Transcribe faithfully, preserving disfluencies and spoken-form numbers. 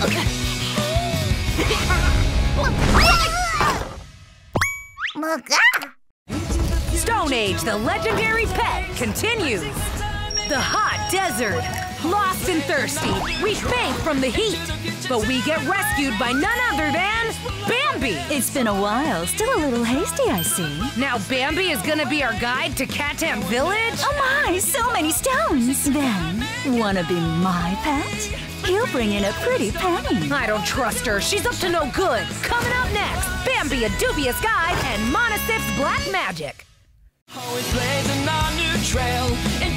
Stone Age, the legendary pet, continues. The hot desert. Lost and thirsty, we faint from the heat. But we get rescued by none other than Bambi. It's been a while. Still a little hasty, I see. Now Bambi is gonna be our guide to Katan Village? Oh my, so many stones. Then, wanna be my pet? He'll bring in a pretty penny. I don't trust her. She's up to no good. Coming up next, Bambi, a dubious guide, and Monasif's black magic. Always blazing our new trail.